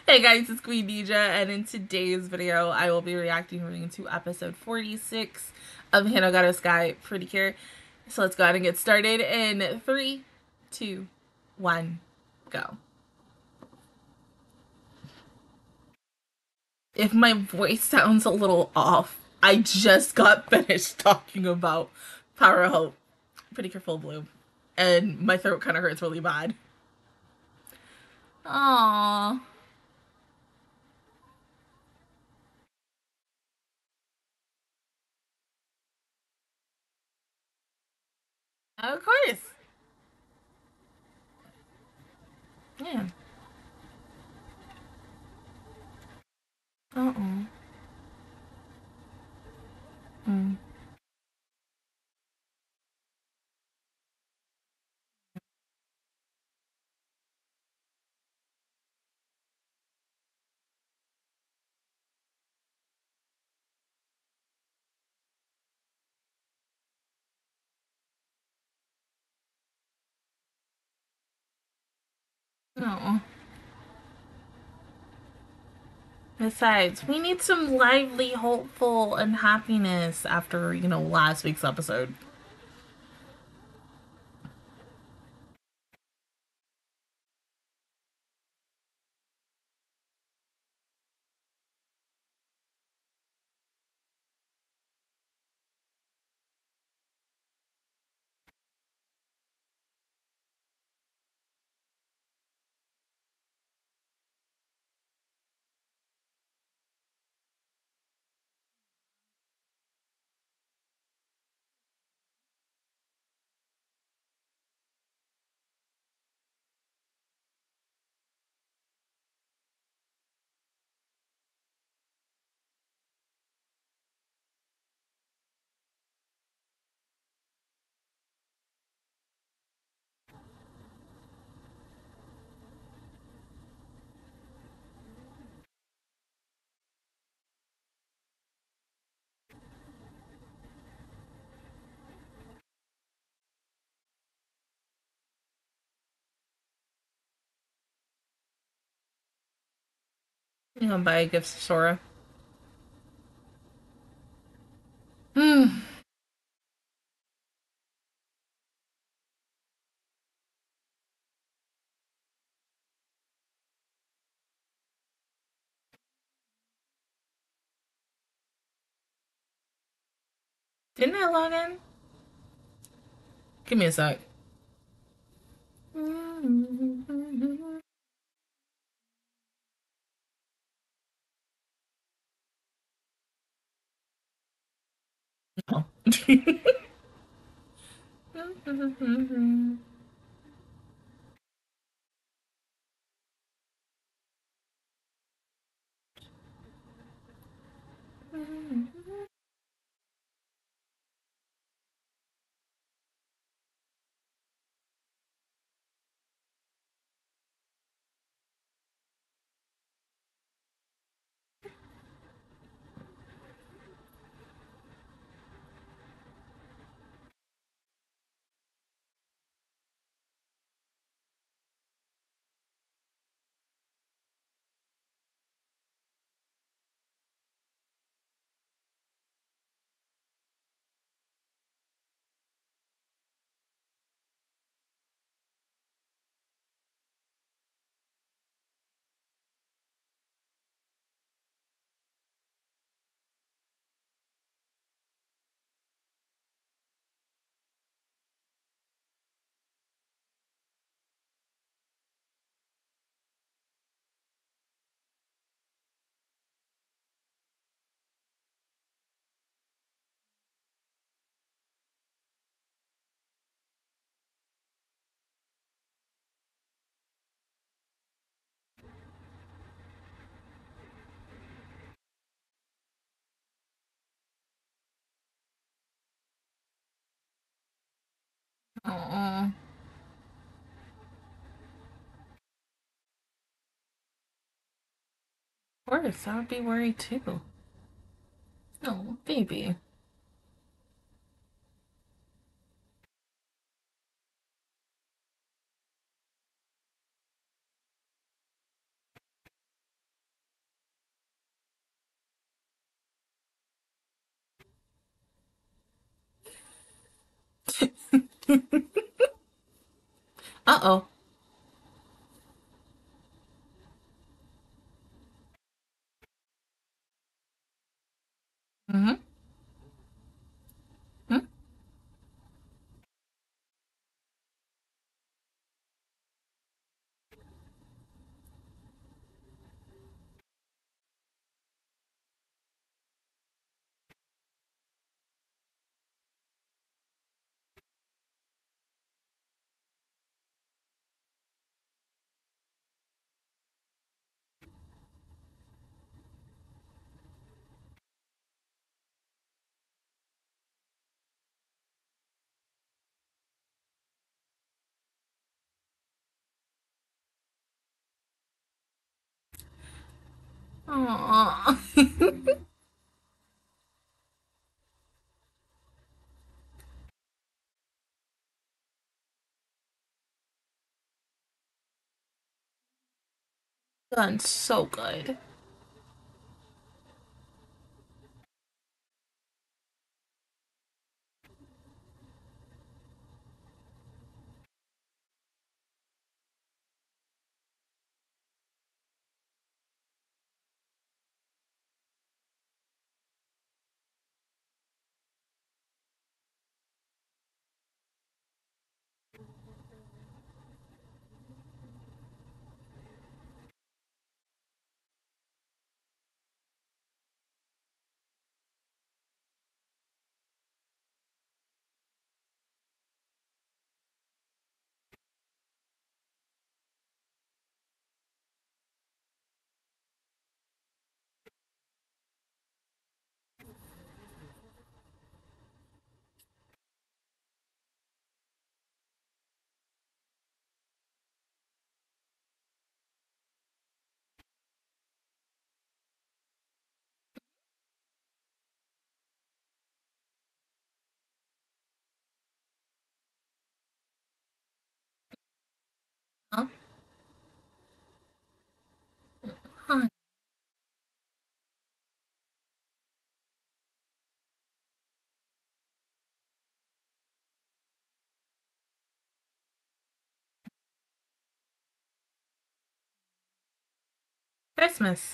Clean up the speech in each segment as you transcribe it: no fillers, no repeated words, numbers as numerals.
Hey guys, it's Queen Deja, and in today's video, I will be reacting to episode 46 of Hanogato Sky Pretty Cure. So let's go ahead and get started in 3, 2, 1, go. If my voice sounds a little off, I just got finished talking about Power Hope Pretty Cure Full Bloom, and my throat kind of hurts really bad. Aww. Of course. Yeah. Uh-oh. Mm. No. Besides, we need some lively, hopeful, and happiness after, last week's episode. You gonna buy a gift for Sora? Hmm. Didn't I log in? Give me a sec. No. Aw. Of course, I would be worried too. No, baby. Uh-oh. Mm-hmm. Aw. Done so good. Huh? Huh. Christmas.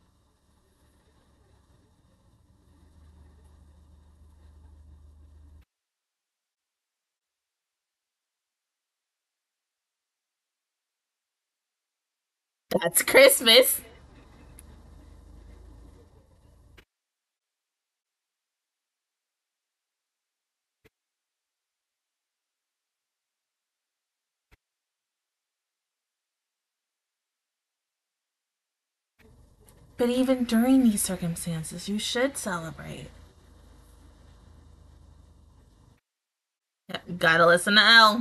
That's Christmas. But even during these circumstances, you should celebrate. Yep, gotta listen to Elle.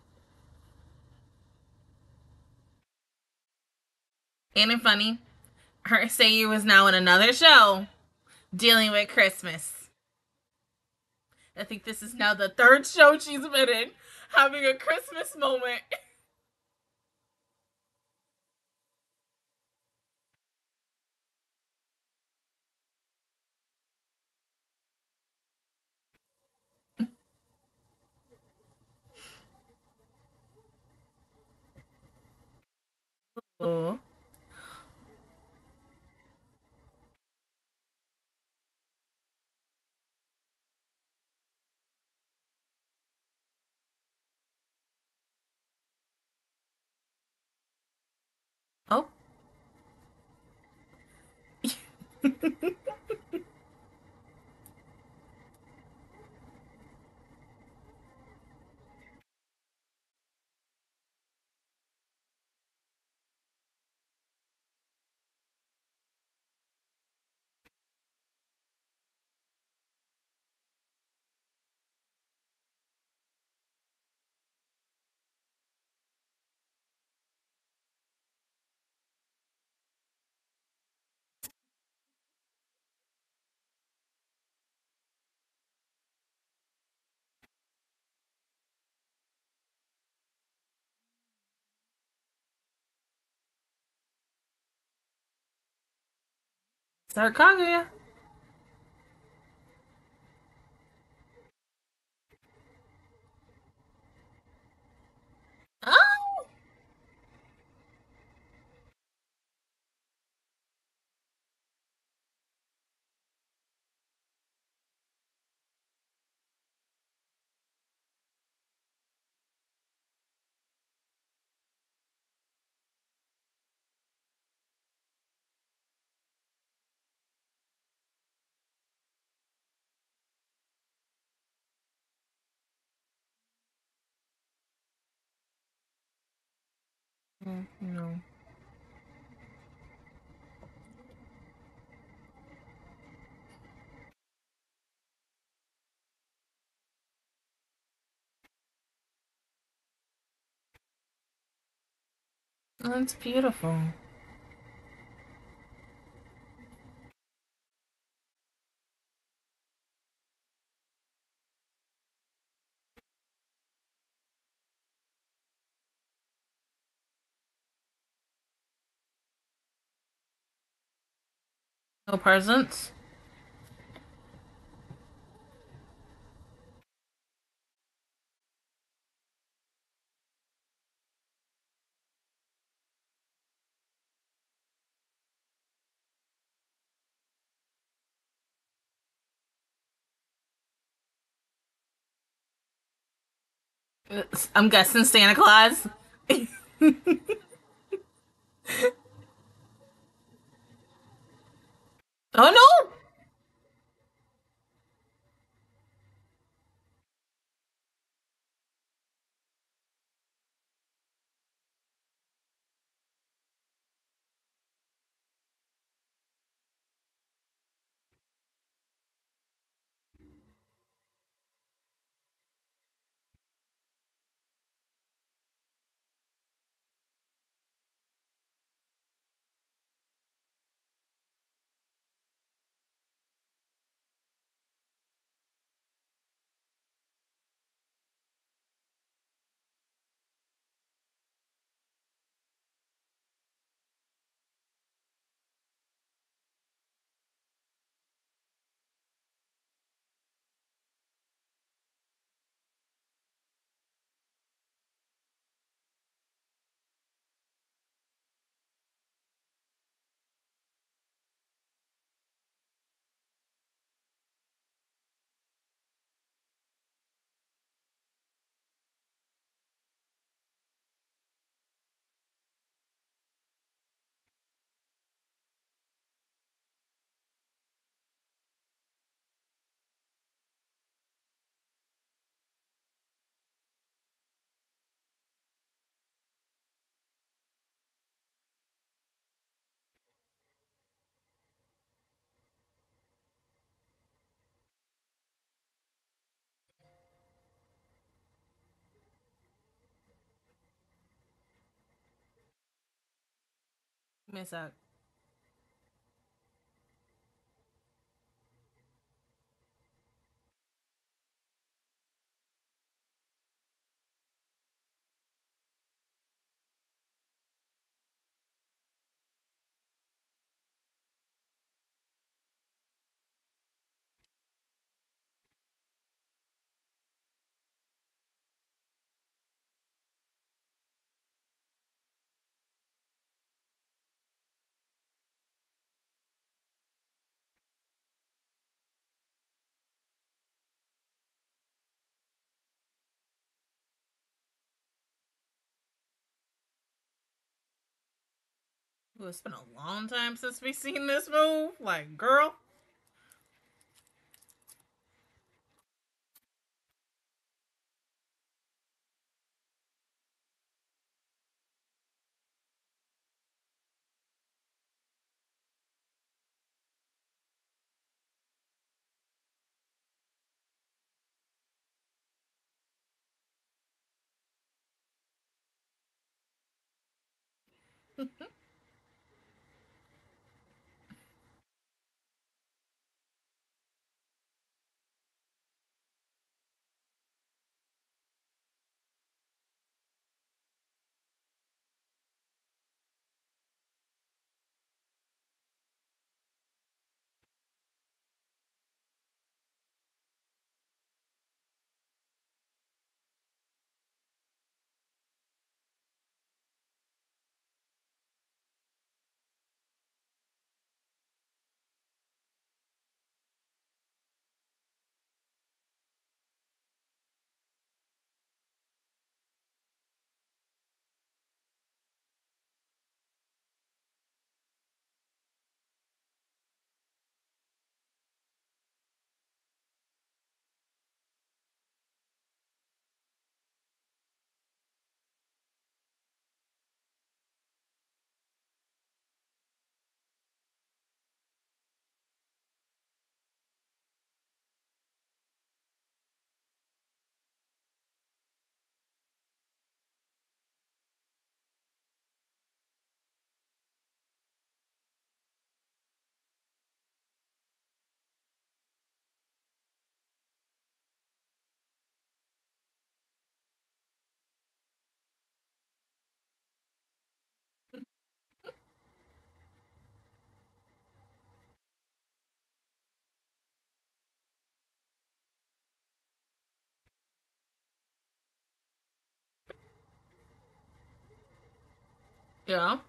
Ain't it funny? Her Seiyu is now in another show dealing with Christmas. I think this is now the third show she's been in, having a Christmas moment. Oh. Oh. Sir Kaguya. No. That's beautiful. No presents? I'm guessing Santa Claus. Oh no! Miss out. Ooh, it's been a long time since we seen this move. Like, girl. Yeah.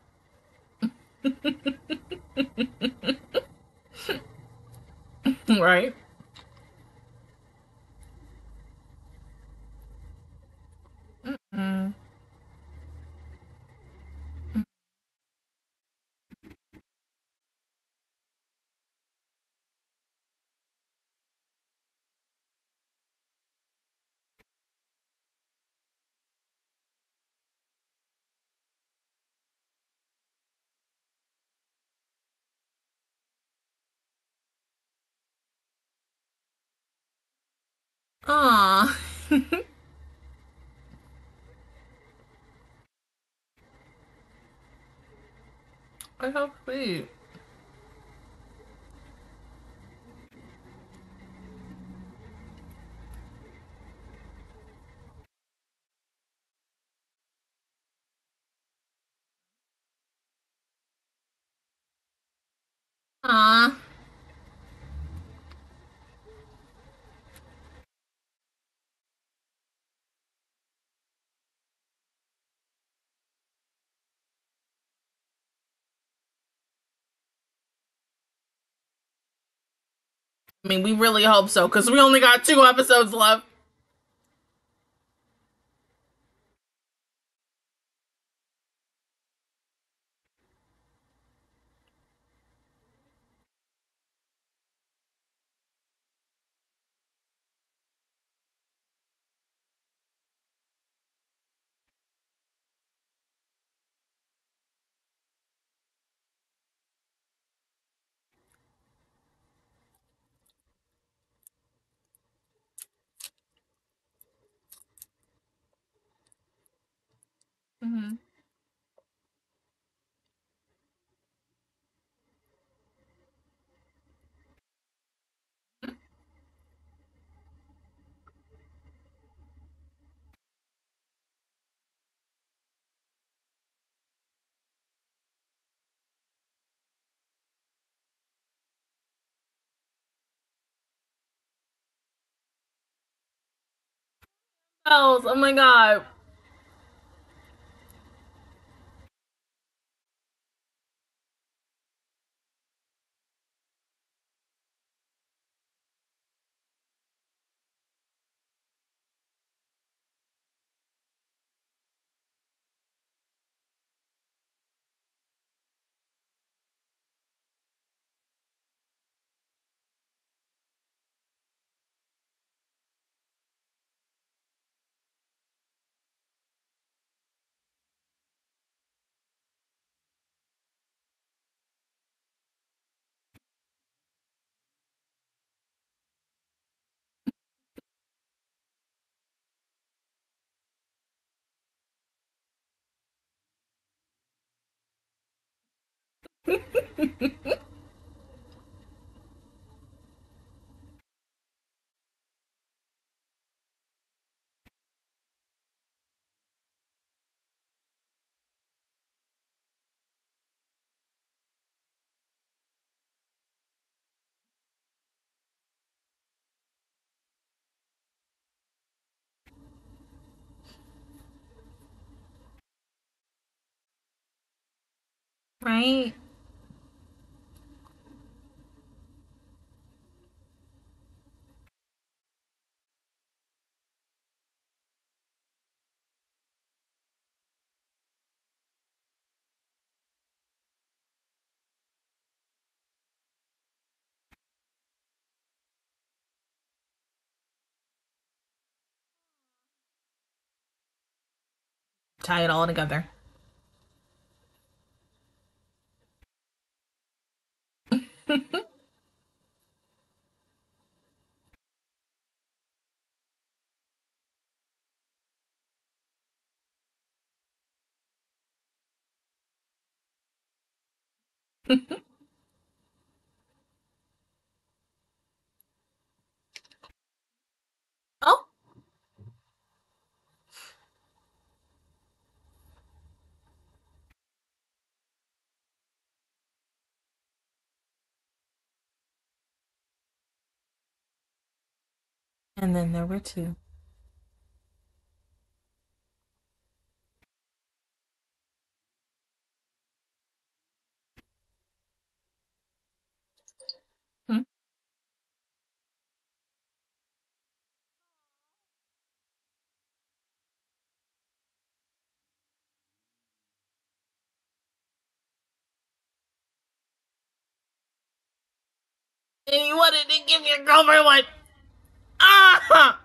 Right. Mm. Aw. I hope sweet. Aw. I mean, we really hope so, because we only got 2 episodes left. Mm-hmm. Oh my god. Right? Tie it all together. Oh, and then there were two. And you wanted to give your girlfriend one. Ah!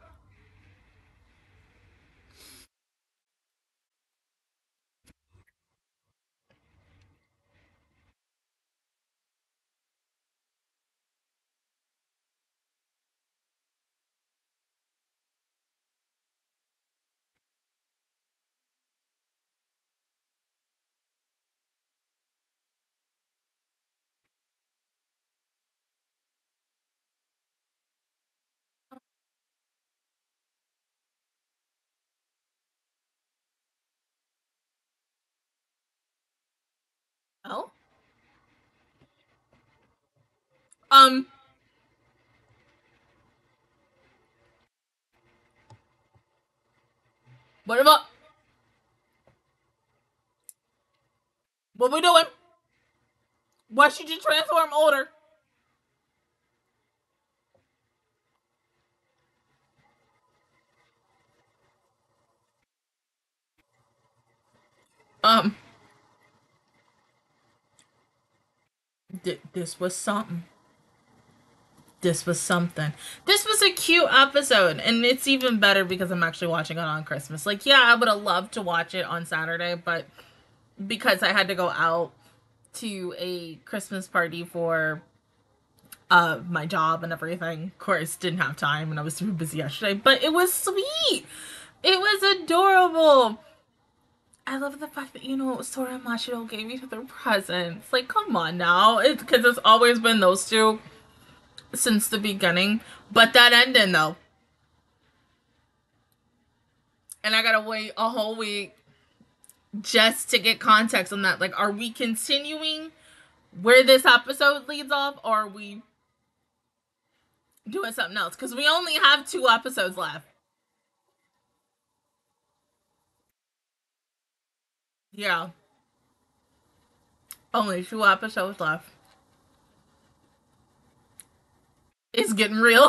Oh? Um, what about, what we doing? Why should you transform older? Um, this was something. This was something. This was a cute episode, and it's even better because I'm actually watching it on Christmas. Like, yeah, I would have loved to watch it on Saturday, but because I had to go out to a Christmas party for my job and everything, of course, didn't have time, and I was super busy yesterday. But it was sweet. It was adorable. I love the fact that Sora and Machiro gave each other presents. Like, come on now, because it's always been those two since the beginning. But that ending though, and I gotta wait a whole week just to get context on that. Like, are we continuing where this episode leads off, or are we doing something else? Because we only have 2 episodes left. Yeah, only 2 episodes left. It's getting real.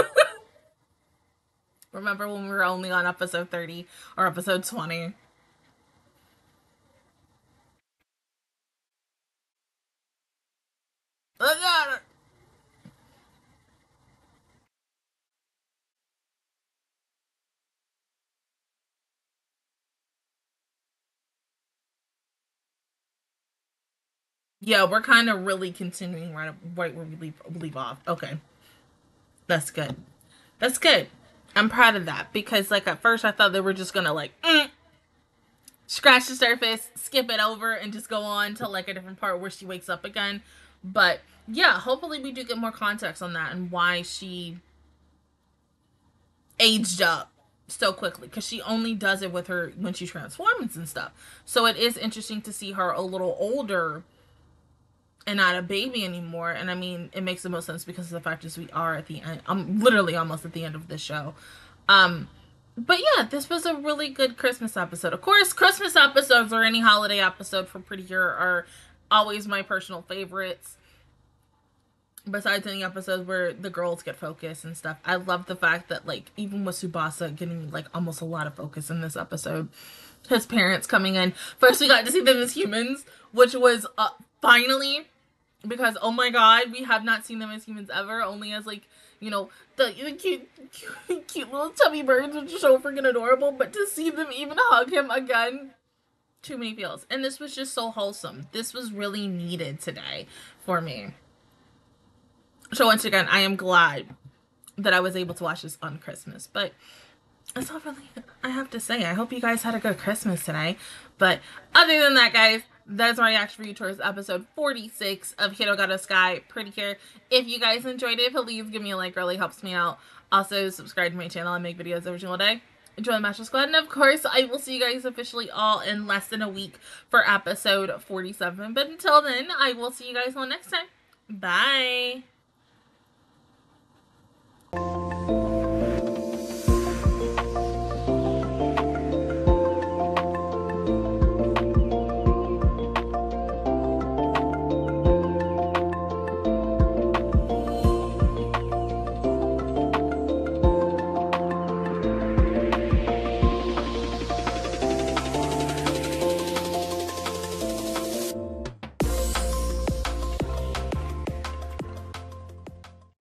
Remember when we were only on episode 30 or episode 20? Yeah, we're kind of really continuing right where we leave off. Okay, that's good. That's good. I'm proud of that because, like, at first I thought they were just gonna like scratch the surface, skip it over, and just go on to like a different part where she wakes up again. But yeah, hopefully we do get more context on that and why she aged up so quickly, because she only does it with her when she transforms and stuff. So it is interesting to see her a little older and not a baby anymore. And I mean, it makes the most sense because of the fact is we are at the end. I'm literally almost at the end of the show. Um, but yeah, this was a really good Christmas episode. Of course, Christmas episodes or any holiday episode for Pretty Cure are always my personal favorites. Besides any episodes where the girls get focus and stuff, I love the fact that, like, even with Subasa getting like almost a lot of focus in this episode, his parents coming in. First, we got to see them as humans, which was finally, because oh my god, we have not seen them as humans ever, only as like the cute little chubby birds, which are so freaking adorable. But to see them even hug him again, too many feels, and this was just so wholesome. This was really needed today for me. So once again, I am glad that I was able to watch this on Christmas. But that's all really I have to say. I hope you guys had a good Christmas today. But other than that, guys, that's my reaction review towards episode 46 of Hirogata Sky Pretty Cure. If you guys enjoyed it, please give me a like. It really helps me out. Also, subscribe to my channel. I make videos every single day. Enjoy the Master Squad. And of course, I will see you guys officially all in less than a week for episode 47. But until then, I will see you guys all next time. Bye.